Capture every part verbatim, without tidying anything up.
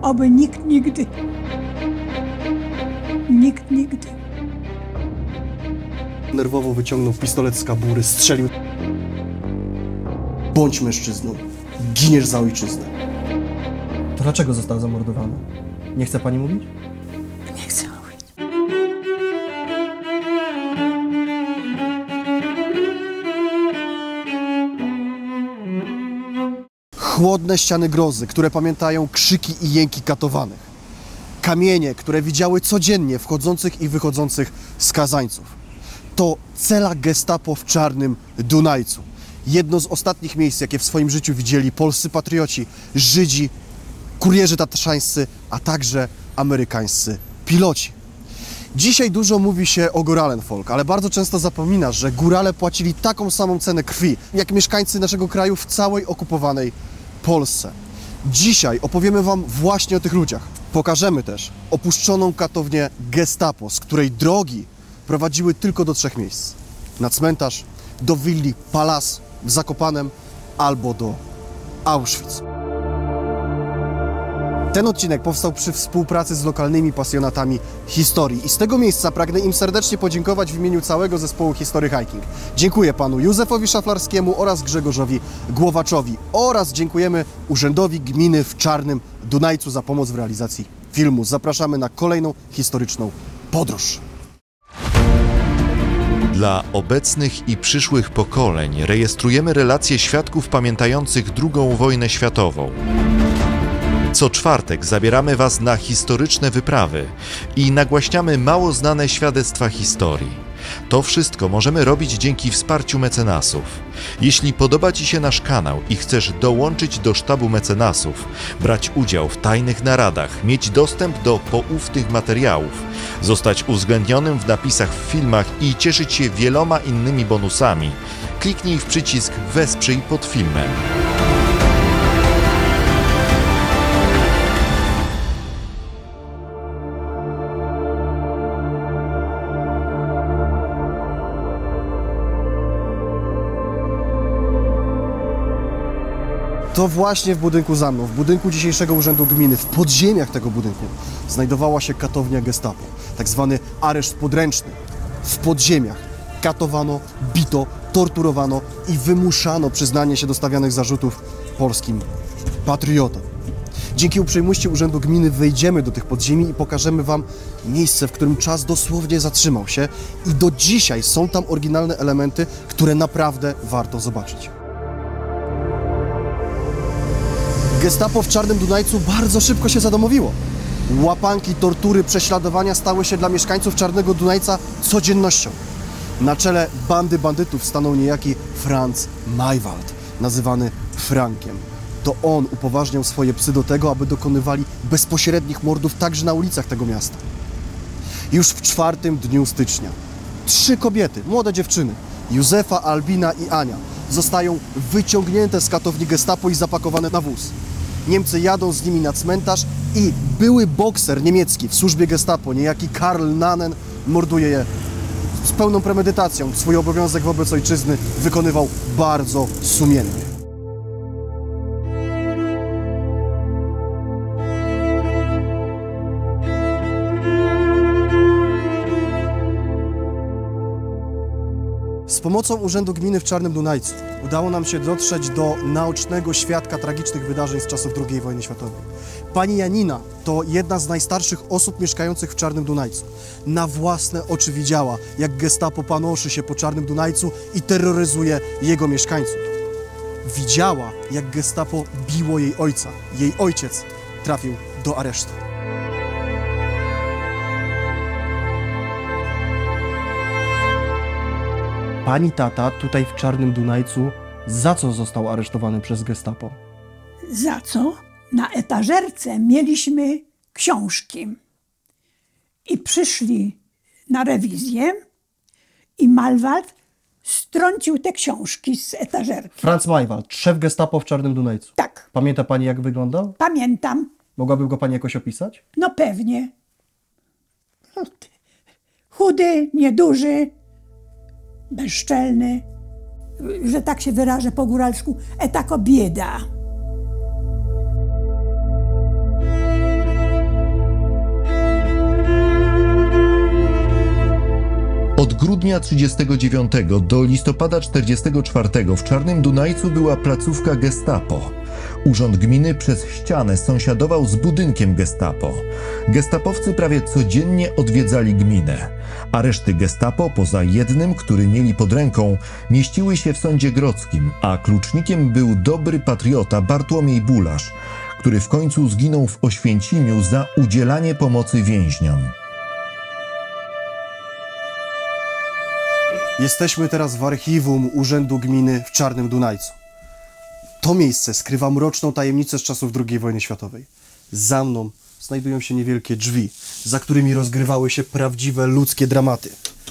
Oby nikt nigdy. Nikt nigdy. Nerwowo wyciągnął pistolet z kabury, strzelił. Bądź mężczyzną. Giniesz za ojczyznę. To dlaczego został zamordowany? Nie chce pani mówić? Nie chcę mówić. Chłodne ściany grozy, które pamiętają krzyki i jęki katowanych. Kamienie, które widziały codziennie wchodzących i wychodzących skazańców. To cela gestapo w Czarnym Dunajcu. Jedno z ostatnich miejsc, jakie w swoim życiu widzieli polscy patrioci, Żydzi, kurierzy tatrzańscy, a także amerykańscy piloci. Dzisiaj dużo mówi się o Góralem-Folk, ale bardzo często zapomina, że górale płacili taką samą cenę krwi, jak mieszkańcy naszego kraju w całej okupowanej Polsce. Dzisiaj opowiemy wam właśnie o tych ludziach. Pokażemy też opuszczoną katownię gestapo, z której drogi prowadziły tylko do trzech miejsc. Na cmentarz, do willi Palas w Zakopanem albo do Auschwitz. Ten odcinek powstał przy współpracy z lokalnymi pasjonatami historii i z tego miejsca pragnę im serdecznie podziękować w imieniu całego zespołu History Hiking. Dziękuję panu Józefowi Szaflarskiemu oraz Grzegorzowi Głowaczowi oraz dziękujemy Urzędowi Gminy w Czarnym Dunajcu za pomoc w realizacji filmu. Zapraszamy na kolejną historyczną podróż. Dla obecnych i przyszłych pokoleń rejestrujemy relacje świadków pamiętających drugą wojnę światową. Co czwartek zabieramy Was na historyczne wyprawy i nagłaśniamy mało znane świadectwa historii. To wszystko możemy robić dzięki wsparciu mecenasów. Jeśli podoba Ci się nasz kanał i chcesz dołączyć do sztabu mecenasów, brać udział w tajnych naradach, mieć dostęp do poufnych materiałów, zostać uwzględnionym w napisach w filmach i cieszyć się wieloma innymi bonusami, kliknij w przycisk Wesprzyj pod filmem. To właśnie w budynku za mną, w budynku dzisiejszego Urzędu Gminy, w podziemiach tego budynku znajdowała się katownia gestapo, tak zwany areszt podręczny. W podziemiach katowano, bito, torturowano i wymuszano przyznanie się do stawianych zarzutów polskim patriotom. Dzięki uprzejmości Urzędu Gminy wejdziemy do tych podziemi i pokażemy wam miejsce, w którym czas dosłownie zatrzymał się i do dzisiaj są tam oryginalne elementy, które naprawdę warto zobaczyć. Gestapo w Czarnym Dunajcu bardzo szybko się zadomowiło. Łapanki, tortury, prześladowania stały się dla mieszkańców Czarnego Dunajca codziennością. Na czele bandy bandytów stanął niejaki Franz Maywald, nazywany Frankiem. To on upoważniał swoje psy do tego, aby dokonywali bezpośrednich mordów także na ulicach tego miasta. Już w czwartym dniu stycznia trzy kobiety, młode dziewczyny, Józefa, Albina i Ania, zostają wyciągnięte z katowni gestapo i zapakowane na wóz. Niemcy jadą z nimi na cmentarz i były bokser niemiecki w służbie gestapo, niejaki Karl Nannen, morduje je z pełną premedytacją. Swój obowiązek wobec ojczyzny wykonywał bardzo sumiennie. Z pomocą Urzędu Gminy w Czarnym Dunajcu udało nam się dotrzeć do naocznego świadka tragicznych wydarzeń z czasów drugiej wojny światowej. Pani Janina to jedna z najstarszych osób mieszkających w Czarnym Dunajcu. Na własne oczy widziała, jak gestapo panoszy się po Czarnym Dunajcu i terroryzuje jego mieszkańców. Widziała, jak gestapo biło jej ojca. Jej ojciec trafił do aresztu. Pani tata tutaj w Czarnym Dunajcu za co został aresztowany przez gestapo? Za co? Na etażerce mieliśmy książki i przyszli na rewizję i Maywald strącił te książki z etażerki. Franz Maywald, szef gestapo w Czarnym Dunajcu. Tak. Pamięta pani, jak wyglądał? Pamiętam. Mogłaby go pani jakoś opisać? No pewnie. Chudy, nieduży, bezczelny, że tak się wyrażę po góralsku, etako bieda. grudnia trzydziestego dziewiątego do listopada czterdziestego czwartego w Czarnym Dunajcu była placówka Gestapo. Urząd gminy przez ścianę sąsiadował z budynkiem Gestapo. Gestapowcy prawie codziennie odwiedzali gminę. Areszty Gestapo, poza jednym, który mieli pod ręką, mieściły się w sądzie grodzkim, a klucznikiem był dobry patriota Bartłomiej Bulasz, który w końcu zginął w Oświęcimiu za udzielanie pomocy więźniom. Jesteśmy teraz w archiwum Urzędu Gminy w Czarnym Dunajcu. To miejsce skrywa mroczną tajemnicę z czasów drugiej wojny światowej. Za mną znajdują się niewielkie drzwi, za którymi rozgrywały się prawdziwe ludzkie dramaty.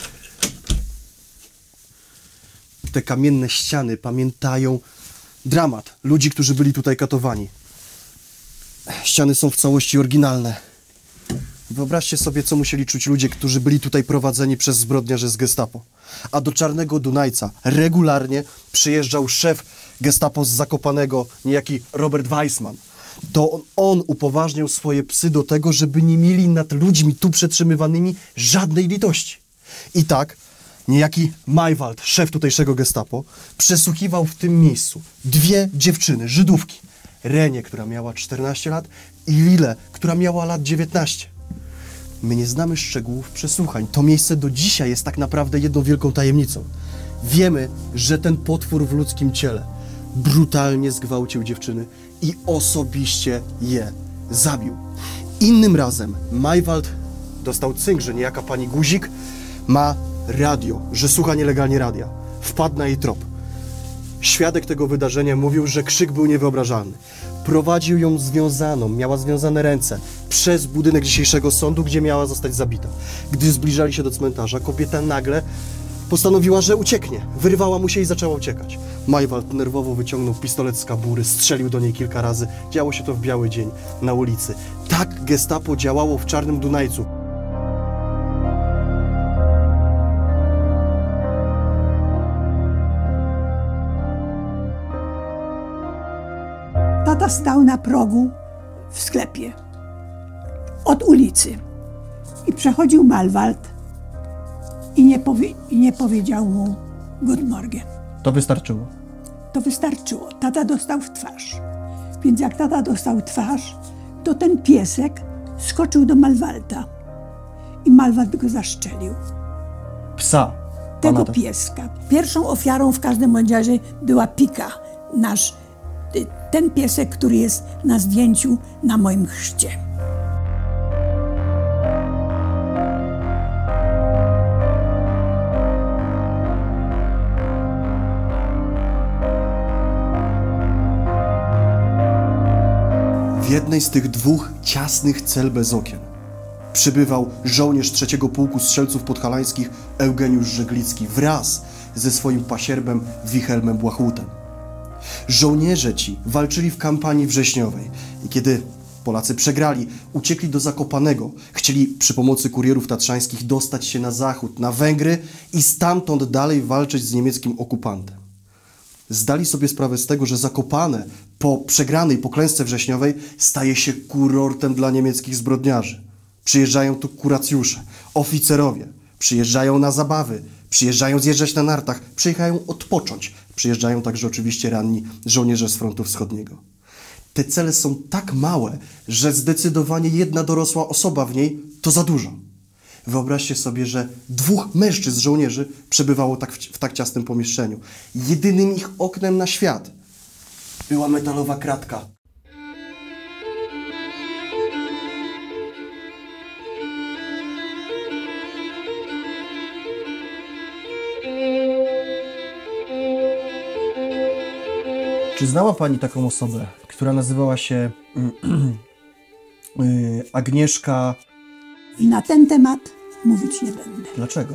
Te kamienne ściany pamiętają dramat ludzi, którzy byli tutaj katowani. Ściany są w całości oryginalne. Wyobraźcie sobie, co musieli czuć ludzie, którzy byli tutaj prowadzeni przez zbrodniarzy z Gestapo. A do Czarnego Dunajca regularnie przyjeżdżał szef Gestapo z Zakopanego, niejaki Robert Weissman. To on, on upoważniał swoje psy do tego, żeby nie mieli nad ludźmi tu przetrzymywanymi żadnej litości. I tak niejaki Maywald, szef tutejszego Gestapo, przesłuchiwał w tym miejscu dwie dziewczyny, Żydówki. Renię, która miała czternaście lat, i Lilę, która miała lat dziewiętnaście. My nie znamy szczegółów przesłuchań. To miejsce do dzisiaj jest tak naprawdę jedną wielką tajemnicą. Wiemy, że ten potwór w ludzkim ciele brutalnie zgwałcił dziewczyny i osobiście je zabił. Innym razem Maywald dostał cynk, że niejaka pani Guzik ma radio, że słucha nielegalnie radia. Wpadł na jej trop. Świadek tego wydarzenia mówił, że krzyk był niewyobrażalny. Prowadził ją związaną, miała związane ręce, przez budynek dzisiejszego sądu, gdzie miała zostać zabita. Gdy zbliżali się do cmentarza, kobieta nagle postanowiła, że ucieknie. Wyrwała mu się i zaczęła uciekać. Maywald nerwowo wyciągnął pistolet z kabury, strzelił do niej kilka razy. Działo się to w biały dzień, na ulicy. Tak Gestapo działało w Czarnym Dunajcu. Tata stał na progu w sklepie od ulicy i przechodził Maywald i nie, powie, i nie powiedział mu good morgen. To wystarczyło. To wystarczyło. Tata dostał w twarz. Więc jak tata dostał w twarz, to ten piesek skoczył do Maywalda i Maywald go zaszczelił. Psa. Tego Pana pieska. Pierwszą ofiarą w każdym bądź razie była Pika, nasz ten piesek, który jest na zdjęciu na moim chrzcie. W jednej z tych dwóch ciasnych cel bez okien przybywał żołnierz trzeciego Pułku Strzelców Podhalańskich Eugeniusz Żeglicki wraz ze swoim pasierbem Wilhelmem Błachłutem. Żołnierze ci walczyli w kampanii wrześniowej i kiedy Polacy przegrali, uciekli do Zakopanego. Chcieli przy pomocy kurierów tatrzańskich dostać się na zachód, na Węgry i stamtąd dalej walczyć z niemieckim okupantem. Zdali sobie sprawę z tego, że Zakopane po przegranej, po klęsce wrześniowej staje się kurortem dla niemieckich zbrodniarzy. Przyjeżdżają tu kuracjusze, oficerowie, przyjeżdżają na zabawy, przyjeżdżają zjeżdżać na nartach, przyjeżdżają odpocząć. Przyjeżdżają także oczywiście ranni żołnierze z frontu wschodniego. Te cele są tak małe, że zdecydowanie jedna dorosła osoba w niej to za dużo. Wyobraźcie sobie, że dwóch mężczyzn żołnierzy przebywało tak w, w tak ciasnym pomieszczeniu. Jedynym ich oknem na świat była metalowa kratka. Czy znała Pani taką osobę, która nazywała się yy, Agnieszka... Na ten temat mówić nie będę. Dlaczego?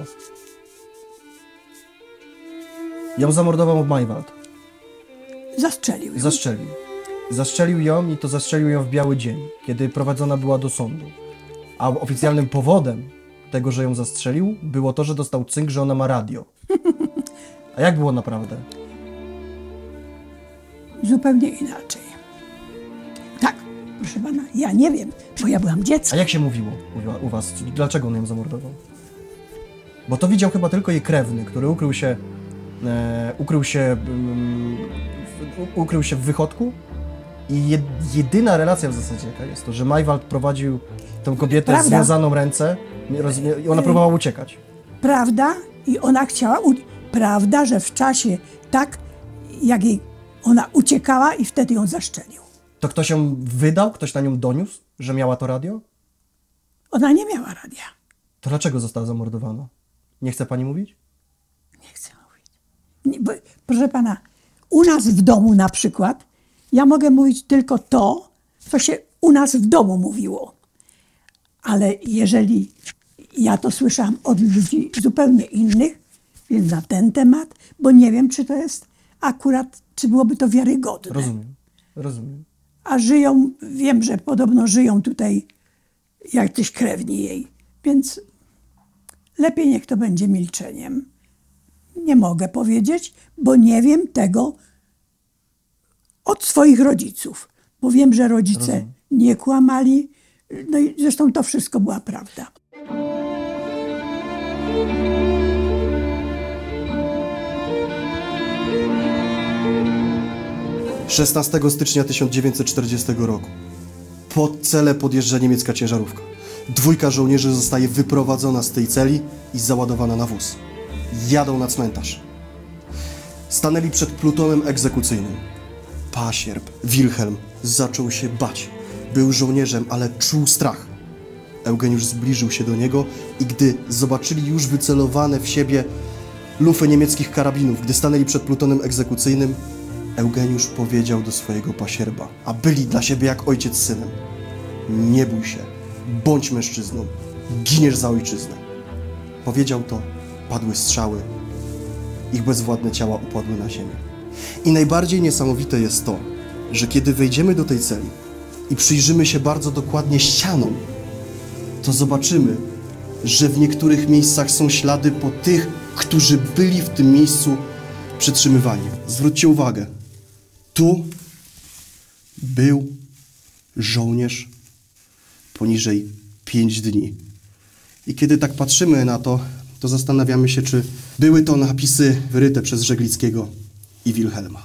Ją zamordował Maywald. Zastrzelił ją. Zastrzelił. Zastrzelił ją i to zastrzelił ją w biały dzień, kiedy prowadzona była do sądu. A oficjalnym powodem tego, że ją zastrzelił, było to, że dostał cynk, że ona ma radio. A jak było naprawdę? Zupełnie inaczej. Tak, proszę pana, ja nie wiem, bo ja byłam A dzieckiem. jak się mówiło u, u was? Dlaczego on ją zamordował? Bo to widział chyba tylko jej krewny, który ukrył się, e, ukrył się, um, w, ukrył się w wychodku i jed, jedyna relacja w zasadzie jaka jest to, że Majwald prowadził tę kobietę Prawda. związaną ręce i ona próbowała uciekać. Prawda? I ona chciała... U... Prawda, że w czasie tak, jak jej ona uciekała i wtedy ją zaszczelił. To ktoś ją wydał? Ktoś na nią doniósł, że miała to radio? Ona nie miała radia. To dlaczego została zamordowana? Nie chce pani mówić? Nie chcę mówić. Nie, bo, proszę pana, u nas w domu na przykład, ja mogę mówić tylko to, co się u nas w domu mówiło. Ale jeżeli ja to słyszałam od ludzi zupełnie innych, więc na ten temat, bo nie wiem, czy to jest akurat, czy byłoby to wiarygodne. Rozumiem, rozumiem. A żyją, wiem, że podobno żyją tutaj jacyś krewni jej, więc lepiej niech to będzie milczeniem. Nie mogę powiedzieć, bo nie wiem tego od swoich rodziców, bo wiem, że rodzice Rozumiem. nie kłamali, no i zresztą to wszystko była prawda. szesnastego stycznia tysiąc dziewięćset czterdziestego roku pod celę podjeżdża niemiecka ciężarówka. Dwójka żołnierzy zostaje wyprowadzona z tej celi i załadowana na wóz. Jadą na cmentarz. Stanęli przed plutonem egzekucyjnym. Pasierb, Wilhelm, zaczął się bać. Był żołnierzem, ale czuł strach. Eugeniusz zbliżył się do niego i gdy zobaczyli już wycelowane w siebie lufy niemieckich karabinów, gdy stanęli przed plutonem egzekucyjnym, Eugeniusz powiedział do swojego pasierba, a byli dla siebie jak ojciec z synem: nie bój się, bądź mężczyzną, giniesz za ojczyznę. Powiedział to, padły strzały, ich bezwładne ciała upadły na ziemię. I najbardziej niesamowite jest to, że kiedy wejdziemy do tej celi i przyjrzymy się bardzo dokładnie ścianom, to zobaczymy, że w niektórych miejscach są ślady po tych, którzy byli w tym miejscu przetrzymywani. Zwróćcie uwagę, tu był żołnierz poniżej pięć dni. I kiedy tak patrzymy na to, to zastanawiamy się, czy były to napisy wyryte przez Żeglickiego i Wilhelma.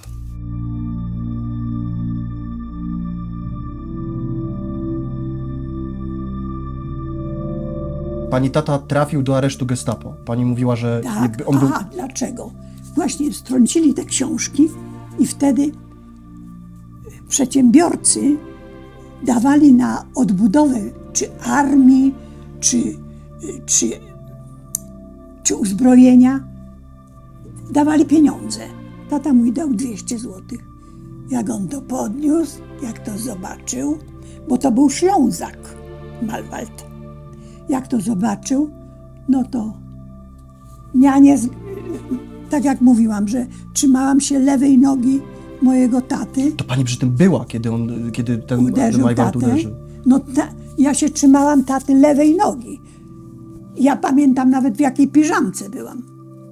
Pani tata trafił do aresztu gestapo. Pani mówiła, że Tak, nie- on był... a dlaczego? Właśnie strącili te książki i wtedy przedsiębiorcy dawali na odbudowę czy armii, czy, czy, czy uzbrojenia, dawali pieniądze. Tata mój dał dwieście złotych. Jak on to podniósł, jak to zobaczył, bo to był Ślązak, Malwald. Jak to zobaczył, no to ja nie, z- tak jak mówiłam, że trzymałam się lewej nogi mojego taty, To pani przy tym była, kiedy on, kiedy ten uderzył Majwald tatę. uderzył. No ta, ja się trzymałam taty lewej nogi. Ja pamiętam nawet, w jakiej piżamce byłam.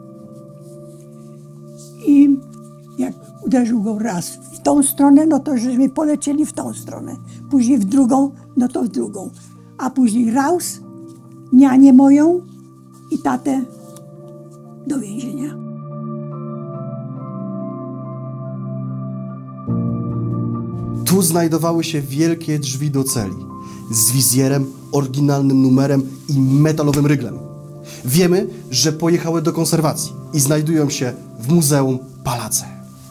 I jak uderzył go raz w tą stronę, no to żeśmy polecieli w tą stronę. Później w drugą, no to w drugą. A później raus, nianię moją i tatę do więzienia. Tu znajdowały się wielkie drzwi do celi z wizjerem, oryginalnym numerem i metalowym ryglem. Wiemy, że pojechały do konserwacji i znajdują się w Muzeum Palace.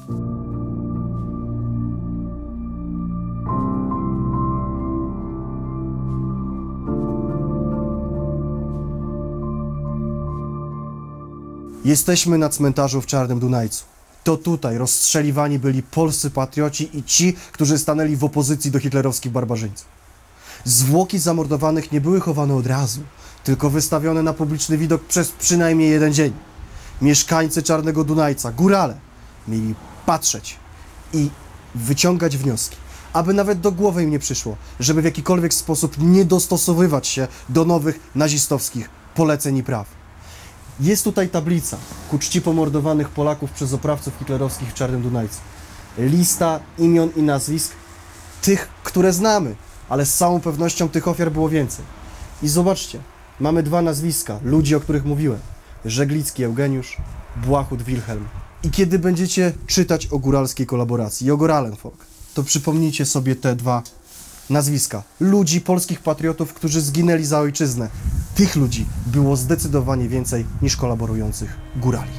Jesteśmy na cmentarzu w Czarnym Dunajcu. To tutaj rozstrzeliwani byli polscy patrioci i ci, którzy stanęli w opozycji do hitlerowskich barbarzyńców. Zwłoki zamordowanych nie były chowane od razu, tylko wystawione na publiczny widok przez przynajmniej jeden dzień. Mieszkańcy Czarnego Dunajca, górale, mieli patrzeć i wyciągać wnioski, aby nawet do głowy im nie przyszło, żeby w jakikolwiek sposób nie dostosowywać się do nowych nazistowskich poleceń i praw. Jest tutaj tablica ku czci pomordowanych Polaków przez oprawców hitlerowskich w Czarnym Dunajcu. Lista imion i nazwisk tych, które znamy, ale z całą pewnością tych ofiar było więcej. I zobaczcie, mamy dwa nazwiska, ludzi, o których mówiłem. Żeglicki Eugeniusz, Błachut Wilhelm. I kiedy będziecie czytać o góralskiej kolaboracji, Jogor Allenfolk, to przypomnijcie sobie te dwa nazwiska. Ludzi, polskich patriotów, którzy zginęli za ojczyznę. Tych ludzi było zdecydowanie więcej niż kolaborujących górali.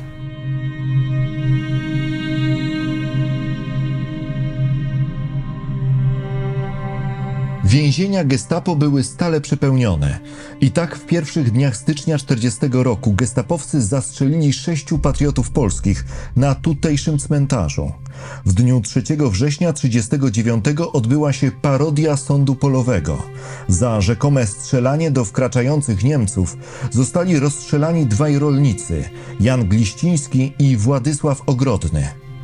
Więzienia gestapo były stale przepełnione. I tak w pierwszych dniach stycznia czterdziestego roku gestapowcy zastrzelili sześciu patriotów polskich na tutejszym cmentarzu. W dniu trzeciego września trzydziestego dziewiątego odbyła się parodia sądu polowego. Za rzekome strzelanie do wkraczających Niemców zostali rozstrzelani dwaj rolnicy, Jan Gliściński i Władysław Ogrodny.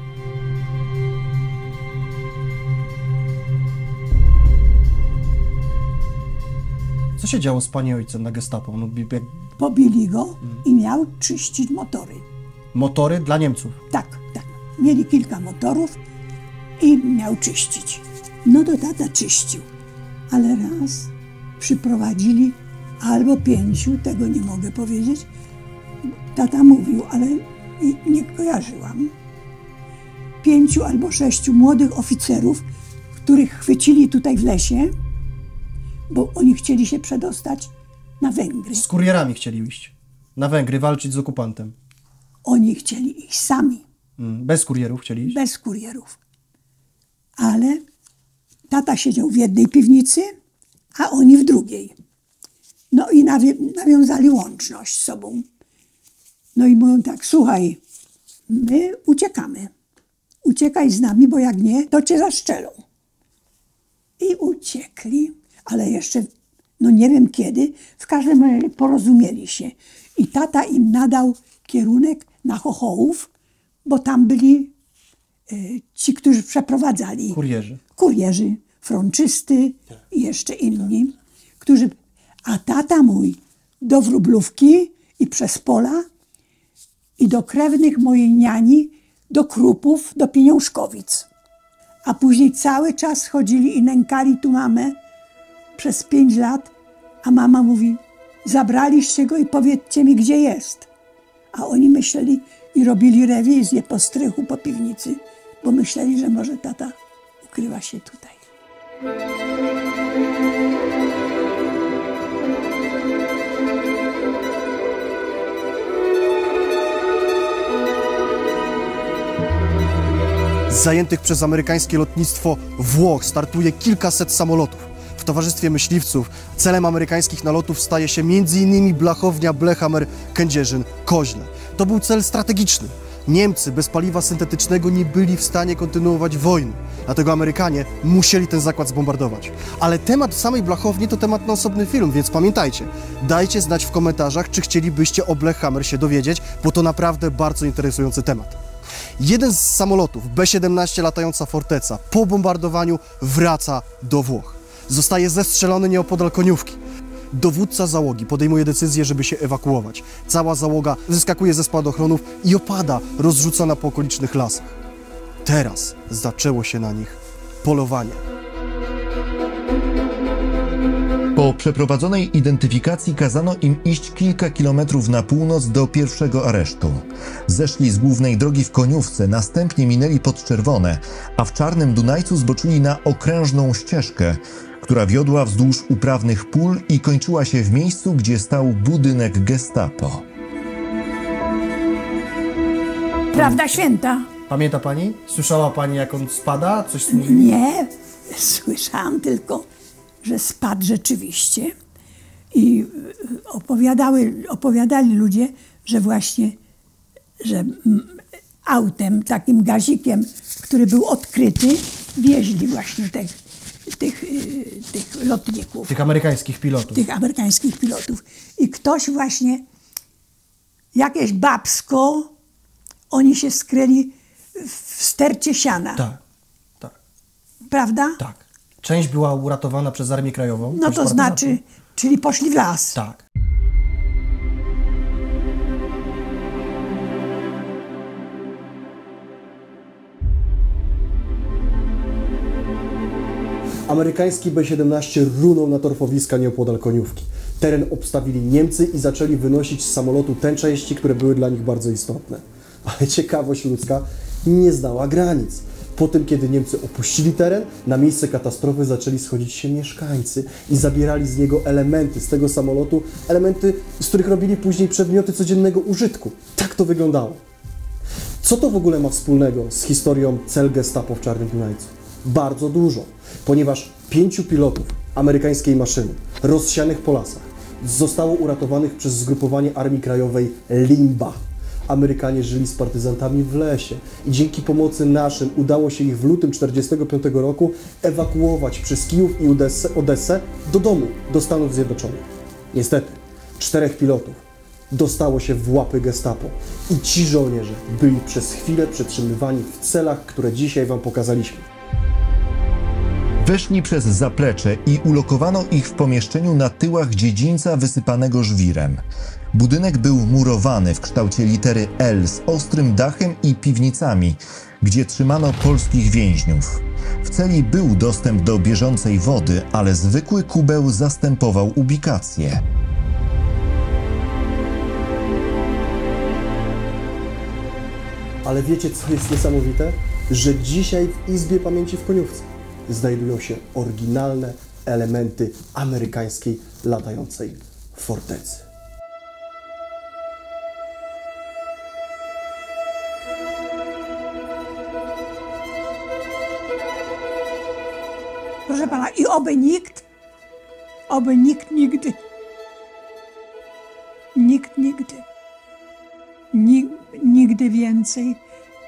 Co się działo z pani ojcem na gestapo? No, jak... Pobili go i miał czyścić motory. Motory dla Niemców? Tak, tak. Mieli kilka motorów i miał czyścić. No to tata czyścił. Ale raz przyprowadzili albo pięciu, tego nie mogę powiedzieć. Tata mówił, ale nie kojarzyłam. Pięciu albo sześciu młodych oficerów, których chwycili tutaj w lesie, bo oni chcieli się przedostać na Węgry. Z kurierami chcieli iść. Na Węgry, walczyć z okupantem. Oni chcieli iść sami. Mm, bez kurierów chcieli iść? Bez kurierów. Ale tata siedział w jednej piwnicy, a oni w drugiej. No i nawią- nawiązali łączność z sobą. No i mówią tak, słuchaj, my uciekamy. Uciekaj z nami, bo jak nie, to cię zaszczelą. I uciekli. Ale jeszcze, no nie wiem kiedy, w każdym razie porozumieli się. I tata im nadał kierunek na Chochołów, bo tam byli y, ci, którzy przeprowadzali. Kurierzy. Kurierzy, fronczysty i jeszcze inni, którzy... A tata mój do Wróblówki i przez pola i do krewnych mojej niani, do Krupów, do Pieniążkowic. A później cały czas chodzili i nękali tu mamę przez pięć lat, a mama mówi, zabraliście go i powiedzcie mi, gdzie jest. A oni myśleli i robili rewizję po strychu, po piwnicy, bo myśleli, że może tata ukrywa się tutaj. Z zajętych przez amerykańskie lotnictwo Włoch startuje kilkaset samolotów. W towarzystwie myśliwców celem amerykańskich nalotów staje się między innymi blachownia Blechhammer-Kędzierzyn-Koźle. To był cel strategiczny. Niemcy bez paliwa syntetycznego nie byli w stanie kontynuować wojny, dlatego Amerykanie musieli ten zakład zbombardować. Ale temat samej blachowni to temat na osobny film, więc pamiętajcie, dajcie znać w komentarzach, czy chcielibyście o Blechhammer się dowiedzieć, bo to naprawdę bardzo interesujący temat. Jeden z samolotów, B siedemnaście latająca forteca, po bombardowaniu wraca do Włoch. Zostaje zestrzelony nieopodal Koniówki. Dowódca załogi podejmuje decyzję, żeby się ewakuować. Cała załoga wyskakuje ze spadochronów i opada, rozrzucona po okolicznych lasach. Teraz zaczęło się na nich polowanie. Po przeprowadzonej identyfikacji kazano im iść kilka kilometrów na północ do pierwszego aresztu. Zeszli z głównej drogi w Koniówce, następnie minęli pod Czerwone, a w Czarnym Dunajcu zboczyli na okrężną ścieżkę, która wiodła wzdłuż uprawnych pól i kończyła się w miejscu, gdzie stał budynek gestapo. Prawda święta? Pamięta pani? Słyszała pani, jak on spada? Coś mówi? Nie, słyszałam tylko, że spadł rzeczywiście. I opowiadały, opowiadali ludzie, że właśnie, że autem, takim gazikiem, który był odkryty, wieźli właśnie tych, tych, tych lotników. Tych amerykańskich pilotów. Tych amerykańskich pilotów. I ktoś właśnie, jakieś babsko, oni się skryli w stercie siana. Tak, tak, Prawda? tak. Część była uratowana przez Armię Krajową. No to znaczy, czyli poszli w las. Tak. Amerykański B siedemnaście runął na torfowiska nieopodal Koniówki. Teren obstawili Niemcy i zaczęli wynosić z samolotu te części, które były dla nich bardzo istotne. Ale ciekawość ludzka nie znała granic. Po tym, kiedy Niemcy opuścili teren, na miejsce katastrofy zaczęli schodzić się mieszkańcy i zabierali z niego elementy, z tego samolotu, elementy, z których robili później przedmioty codziennego użytku. Tak to wyglądało. Co to w ogóle ma wspólnego z historią cel Gestapo w Czarnym Dunajcu? Bardzo dużo, ponieważ pięciu pilotów amerykańskiej maszyny rozsianych po lasach zostało uratowanych przez zgrupowanie Armii Krajowej Limba. Amerykanie żyli z partyzantami w lesie i dzięki pomocy naszym udało się ich w lutym tysiąc dziewięćset czterdziestego piątego roku ewakuować przez Kijów i Odessę, Odessę do domu, do Stanów Zjednoczonych. Niestety, czterech pilotów dostało się w łapy Gestapo i ci żołnierze byli przez chwilę przetrzymywani w celach, które dzisiaj Wam pokazaliśmy. Weszli przez zaplecze i ulokowano ich w pomieszczeniu na tyłach dziedzińca wysypanego żwirem. Budynek był murowany w kształcie litery L z ostrym dachem i piwnicami, gdzie trzymano polskich więźniów. W celi był dostęp do bieżącej wody, ale zwykły kubeł zastępował ubikację. Ale wiecie, co jest niesamowite? Że dzisiaj w Izbie Pamięci w Koniówce znajdują się oryginalne elementy amerykańskiej latającej fortecy. Proszę pana, i oby nikt, oby nikt nigdy, nikt nigdy, nig, nigdy więcej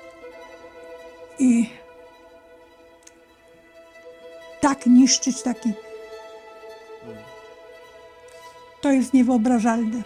i tak niszczyć taki, to jest niewyobrażalne.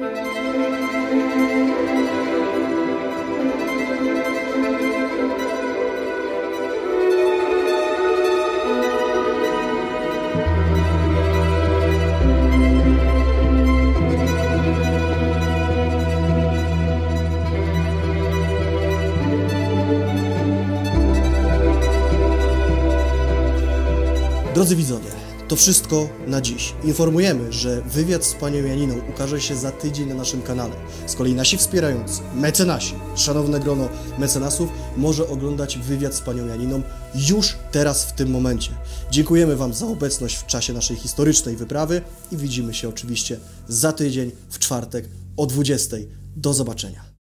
Drodzy widzowie, to wszystko na dziś. Informujemy, że wywiad z panią Janiną ukaże się za tydzień na naszym kanale. Z kolei nasi wspierający, mecenasi, szanowne grono mecenasów, może oglądać wywiad z panią Janiną już teraz w tym momencie. Dziękujemy Wam za obecność w czasie naszej historycznej wyprawy i widzimy się oczywiście za tydzień w czwartek o dwudziestej. Do zobaczenia.